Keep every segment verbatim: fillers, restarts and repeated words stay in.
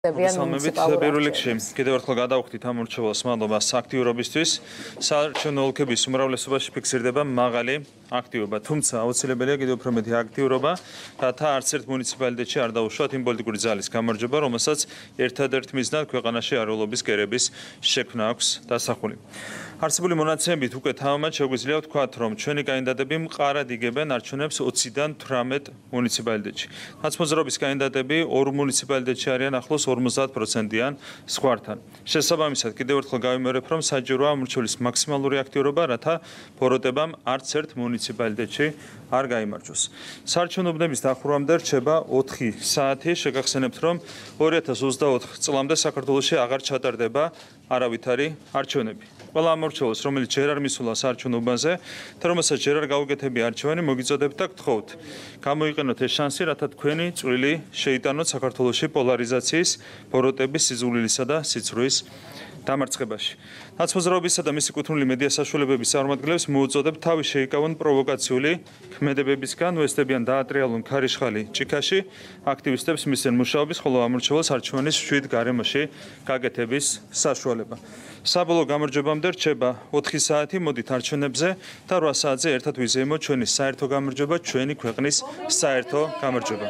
პირველ რიგში კიდევ ერთხელ გადავუხდით ამომრჩეველს მადლობას აქტიურობისთვის. საარჩევნო ოლქების უმრავლესობაში ფიქსირდება მაღალი აქტივობა, თუმცა აუცილებელია კიდევ უფრო მეტი აქტიურობა, რათა არცერთ მუნიციპალიტეტში არ დავუშვათ იმ პოლიტიკური ძალის გამარჯვება, რომელსაც ერთადერთ მიზნად ქვეყანაში არეულობის კერების შექმნა აქვს დასახული. არსებული მონაცემებით უკვე თავმად შეგვიძლია ვთქვათ, რომ ჩვენი კანდიდატები მყარად იგებენ არჩევნებს ოციდან თვრამეტ მუნიციპალიტეტში. ნაცმოძრაობის კანდიდატები ორ მუნიციპალიტეტში არიან ახლოს ორმოცდაათ პროცენტიან სხვართან. შესაბამისად, კიდევ ერთხელ გავიმეორებ, რომ საჭიროა ამომრჩეველის მაქსიმალური აქტიურობა, რათა ბოროტებამ არც ერთ მუნიციპალიტეტში არ გაიმარჯვოს. საარჩევნო უბნების დახურვამდე რჩება ოთხი საათი. შეგახსენებთ, რომ ორი ათას ოცდაოთხ წლამდე საქართველოში აღარ ჩატარდება არავითარი არჩევნები. ყველა ამომრჩეველს, რომელიც ჯერ არ მისულა საარჩევნო უბანზე და რომელსაც ჯერ არ გაუკეთებია არჩევანი, მოგიწოდებთ და გთხოვთ, გამოიყენოთ ეს შანსი, რათა თქვენი წვლილი შეიტანოთ საქართველოში პოლარიზაციის, ბოროტების, სიძულვილისა და სიცრუის დამარცხებაში. ნაცმოძრაობისა და მისი კუთვნილი მედია საშუალებების წარმომადგენლებს მოუწოდებთ თავი შეიკავონ პროვოკაციული ქმედებებისგან, უესტებიან დაატრიალონ ქარიშხალი ჭიქაში, აქტივისტებს მისცენ მუშაობის, ხოლო ამომრჩეველს არჩევანის მშვიდ გარემოში გაკეთების საშუალება. საბოლოო გამარჯვებამდე რჩება ოთხი საათი, მოდით არჩევნებზე და რვა საათზე ერთად ვიზეიმოთ ჩვენი საერთო გამარჯვება, ჩვენი ქვეყნის საერთო გამარჯვება.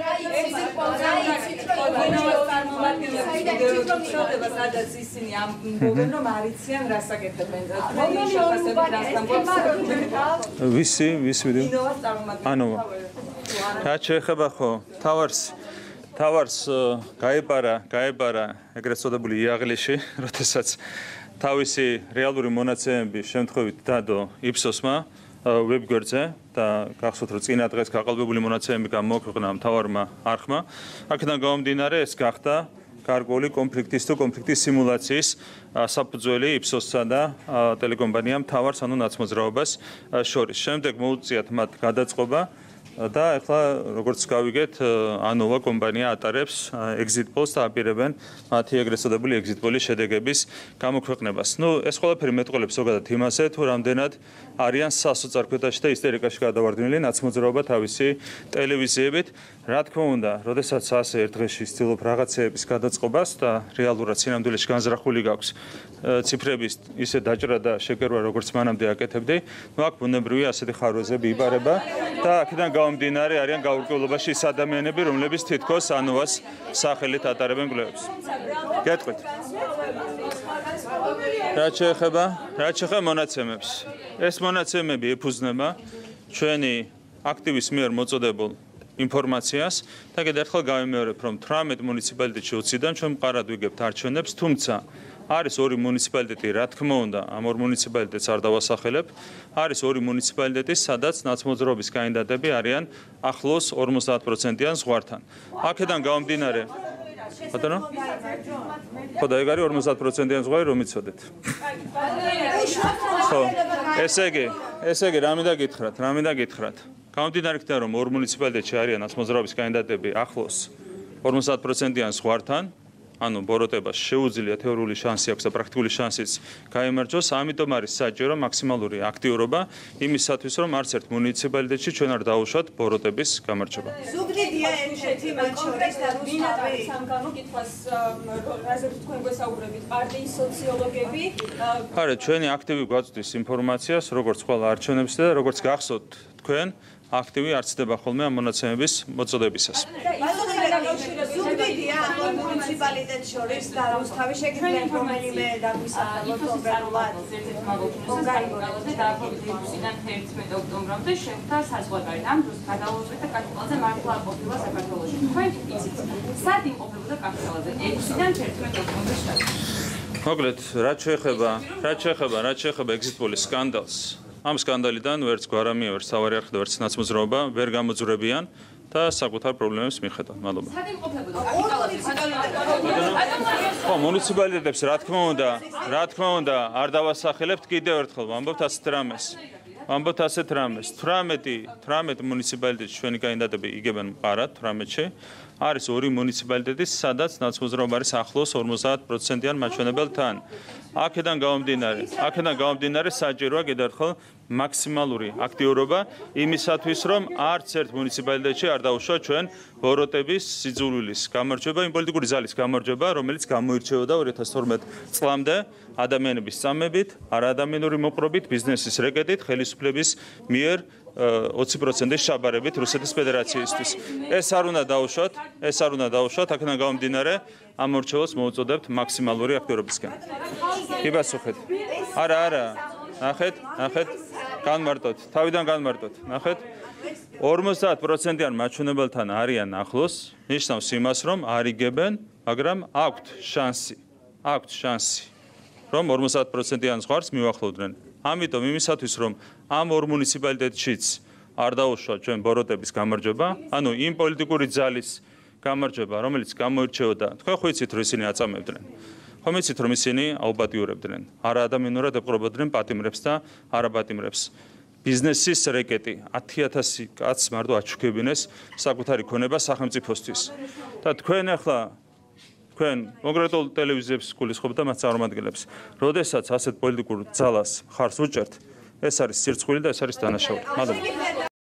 ვისი, ვისი ვიდეო? ანუ რა შეეხება ხო? თავარს თავარს გაებარა, გაებარა ეგრეთ წოდებული იაღლიში, როდესაც თავისი რეალური მონაცემების შემთხვევით დადო იფსოსმა ვებგვერდზე და გახსოვთ, რომ წინა დღეს გაყალბებული მონაცემები გამოაქვეყნა მთავარმა არხმა. აქედან გამომდინარე, ეს გახდა გარკვეული კონფლიქტის თუ კონფლიქტის სიმულაციის საფუძველი იფსოსსა და ტელეკომპანიამ მთავარს, ანუ ნაცმოძრაობას შორის. შემდეგ მოუწიათ მათ გადაწყობა და ახლა როგორც გავიგეთ, ანოვა კომპანია ატარებს exit polls და აპირებენ მათი ეგრეთ წოდებული exit polls შედეგების გამოქვეყნებას. ნუ ეს ყველაფერი მეტყველებს ზოგადად იმაზე, თუ რამდენად არიან სასოწარკვეთაში და ისტერიკაში გადავარდნილი ნაცმოძრაობა თავისი ტელევიზიებით. რა თქმა უნდა, როდესაც ასე ერთ დღეში ცდილობ რაღაცეების გადაწყობას და რეალურად სინამდვილეში განზრახული გაქვს ციფრების ისე დაჭრა და შეკერვა, როგორც მანამდე აკეთებდი, ნუ აქ ბუნებრივია ასეთი ხარვეზები იბარება და აქედან გამომდინარე არიან გაურკვევლობაში ის ადამიანები, რომლებიც თითქოს ანოვას სახელით ატარებენ კვლევებს. გეტყვით. რა შეეხება? რა შეეხება მონაცემებს? ეს მონაცემები ეფუძნება ჩვენი აქტივის მიერ მოწოდებულ ინფორმაციას და კიდევ ერთხელ გავიმეორებ, რომ თვრამეტ მუნიციპალიტეტში ოციდან ჩვენ მყარად ვიგებთ არჩევნებს, თუმცა არის ორი მუნიციპალიტეტი, რა თქმა უნდა, ამ ორ მუნიციპალიტეტს არ დავასახელებ. არის ორი მუნიციპალიტეტი, სადაც ნაცმოძრაობის კანდიდატები არიან ახლოს ორმოცდაათ პროცენტიან ზღვართან. აქედან გამომდინარე, ბატონო? ხო, და ეგ არის ორმოცდაათ პროცენტიან ზღვარი, რომ იცოდეთ. ხო, ესე იგი, ესე იგი, რა მინდა გითხრათ, რა მინდა გითხრათ. გამომდინარე იქიდან, რომ ორ მუნიციპალიტეტში არიან ნაცმოძრაობის კანდიდატები ახლოს ორმოცდაათ პროცენტიან ზღვართან, ანუ ბოროტებას შეუძლია თეორიული შანსი აქვს და პრაქტიკული შანსიც გაიმარჯვოს, ამიტომ არის საჭირო მაქსიმალური აქტიურობა იმისათვის, რომ არც ერთ მუნიციპალიტეტში ჩვენ არ დავუშვათ ბოროტების გამარჯვება. ზუგდიდია ერთ-ერთი მათ შორის და რუსთავი სამგანო კითხვას რაზეც თქვენ გვესაუბრებით, პარტიის სოციოლოგები. არა, ჩვენი აქტივი გვაწვდის ინფორმაციას, როგორც ყველა არჩევნებზე და როგორც გახსოვთ თქვენ, აქტივი არცდება ხოლმე ამ მონაცემების მოწოდებისას. ზუგდიდია მუნიციპალიტეტს შორის და რუსთავი შეგიძლიათ რომელიმე დაგვისახელოთ კონკრეტულად კონკრეტულად დაახლოებით ოციდან თერთმეტ ოქტომბრამდე შეხვდა საზღვარგარეთ. ამ დროს გადავუხვით და კაპიტალზე მართლა ყოფილა საქართველოში. თქვენ იცით, სად იმყოფებოდა კაპიტალზე ექვსიდან თერთმეტ ოქტომბრის შტატში? მოკლედ, რაც შეეხება, რაც შეეხება, რაც შეეხება exit polls სკანდალს, ამ სკანდალიდან ვერც გვარამია, ვერც სავარი არხი და ვერც ნაცმოძრაობა ვერ გამოძვრებიან და საკუთარ პრობლემებს მიხედავთ. მადლობა. სად იმყოფებოდა კაპიტალზე? ხო, მუნიციპალიტეტებს რა თქმა უნდა, რა თქმა უნდა, არ დავასახელებთ კიდევ ერთხელ, ვამბობთ ასეთ რამეს. ვამბობთ ასეთ რამეს. თვრამეტი, თვრამეტ მუნიციპალიტეტში ჩვენი კანდიდატები იგებენ მყარად თვრამეტში. არის ორი მუნიციპალიტეტი, სადაც ნაცმოძრაობა არის ახლოს ორმოცდაათ პროცენტიან მაჩვენებელთან. აქედან გამომდინარე, აქედან გამომდინარე საჭიროა კიდევ ერთხელ მაქსიმალური აქტიურობა იმისათვის, რომ არც ერთ მუნიციპალიტეტში არ დავუშვათ ჩვენ ბოროტების სიძულვილის გამარჯვება, იმ პოლიტიკური ძალის გამარჯვება, რომელიც გამოირჩეოდა ორი ათას თორმეტ წლამდე ადამიანების წამებით, არაადამიანური მოპყრობით, ბიზნესის რეკეტით, ხელისუფლების მიერ ოცი პროცენტის შაბარებით რუსეთის ფედერაციისთვის. ეს არ უნდა დავუშვათ, ეს არ უნდა დავუშვათ, აქედან გამომდინარე ამომრჩეველს მოუწოდებთ მაქსიმალური აქტიურობისკენ. გიპასუხეთ. არა, არა. ნახეთ, ნახეთ. განმარტოთ, თავიდან განმარტოთ. ნახეთ. ორმოცდაათ პროცენტიან მაჩვენებელთან არიან ახლოს, ნიშნავს იმას, რომ არიგებენ, მაგრამ აქვთ შანსი. აქვთ შანსი, რომ ორმოცდაათ პროცენტიან ზღვარს მივახლოვდნენ. ამიტომ იმისათვის, რომ ამ ორ მუნიციპალიტეტშიც არ დაუშვათ ჩვენ ბოროტების გამარჯვება, ანუ იმ პოლიტიკური ძალის გამარჯვება, რომელიც გამოირჩეოდა, თქვენ ხო იცით, რომ ისინი აწამებდნენ. ხომ იცით, რომ ისინი აუბადიურებდნენ, არაადამიანურად ეპყრობოდნენ პატიმრებს და არაპატიმრებს. ბიზნესის რეკეტი ათი ათასი კაცს მარტო აჩუქებინეს საკუთარი ქონება სახელმწიფოსთვის. და თქვენ ახლა თქვენ კონკრეტულ ტელევიზიებს გულისხმობთ და მათ წარმომადგენლებს, როდესაც ასეთ პოლიტიკურ ძალას ხარს უჭერთ, ეს არის სირცხვილი და ეს არის დანაშაული. მადლობა.